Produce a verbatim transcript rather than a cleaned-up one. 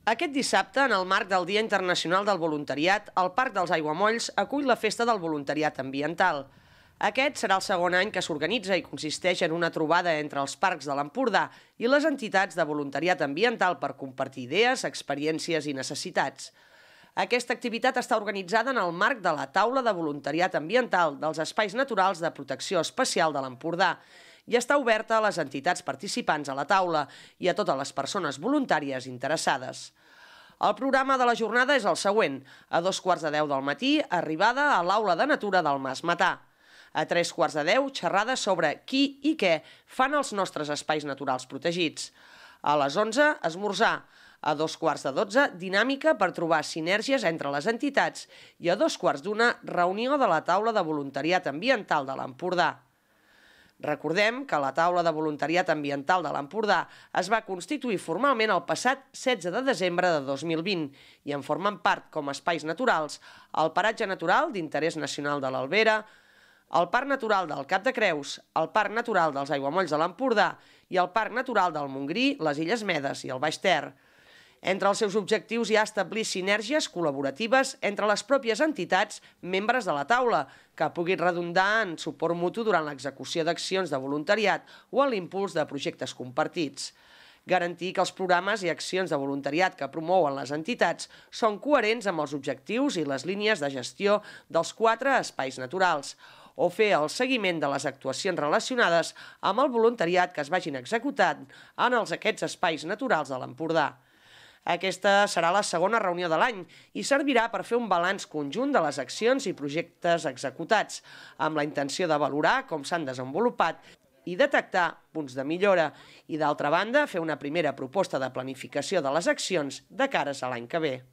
Aquest dissabte, en el marc del Dia Internacional del Voluntariat, el Parc dels Aiguamolls acull la Festa del Voluntariat Ambiental. Aquest serà el segon any que s'organitza i consisteix en una trobada entre els parcs de l'Empordà i les entitats de voluntariat ambiental per compartir idees, experiències i necessitats. Aquesta activitat està organitzada en el marc de la Taula de Voluntariat Ambiental dels Espais Naturals de Protecció Especial de l'Empordà i està oberta a les entitats participants a la taula i a totes les persones voluntàries interessades. El programa de la jornada és el següent. A dos quarts de deu del matí, arribada a l'Aula de Natura del Mas Matà. A tres quarts de deu, xerrada sobre qui i què fan els nostres espais naturals protegits. A les onze, esmorzar. A dos quarts de dotze, dinàmica per trobar sinergies entre les entitats. I a dos quarts d'una, reunió de la taula de voluntariat ambiental de l'Empordà. Recordem que la taula de voluntariat ambiental de l'Empordà es va constituir formalment el passat setze de desembre de dos mil vint i en formen part com a espais naturals el Paratge Natural d'Interès Nacional de l'Albera, el Parc Natural del Cap de Creus, el Parc Natural dels Aiguamolls de l'Empordà i el Parc Natural del Montgrí, les Illes Medes i el Baix Ter. Entre els seus objectius hi ha establir sinergies col·laboratives entre les pròpies entitats membres de la taula, que puguin redundar en suport mutu durant l'execució d'accions de voluntariat o en l'impuls de projectes compartits. Garantir que els programes i accions de voluntariat que promouen les entitats són coherents amb els objectius i les línies de gestió dels quatre espais naturals, o fer el seguiment de les actuacions relacionades amb el voluntariat que es vagin executant en els aquests espais naturals de l'Empordà. Aquesta serà la segona reunió de l'any i servirà per fer un balanç conjunt de les accions i projectes executats, amb la intenció de valorar com s'han desenvolupat i detectar punts de millora i, d'altra banda, fer una primera proposta de planificació de les accions de cares a l'any que ve.